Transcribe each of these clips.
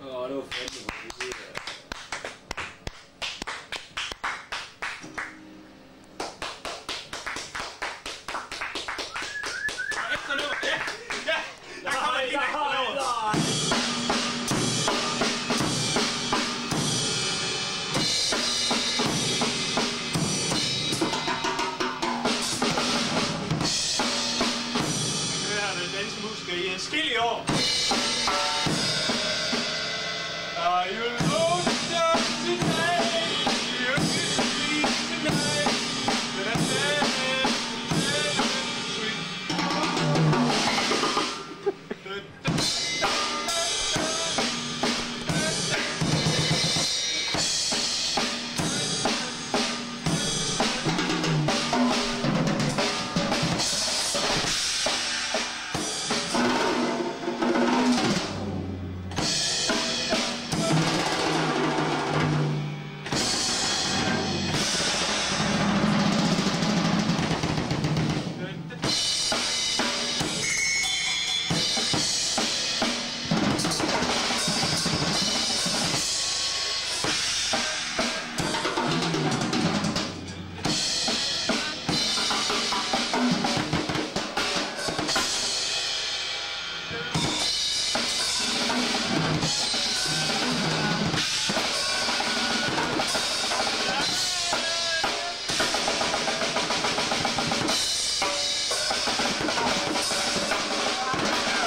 Det var fandme godt. Efter nu! Ja! Der kommer lige efter nu! Dansemusikere i adskillige år. Are you lost up tonight? You can sleep tonight. But I said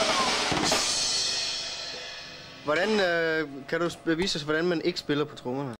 Hvordan kan du bevise os, hvordan man ikke spiller på trommerne?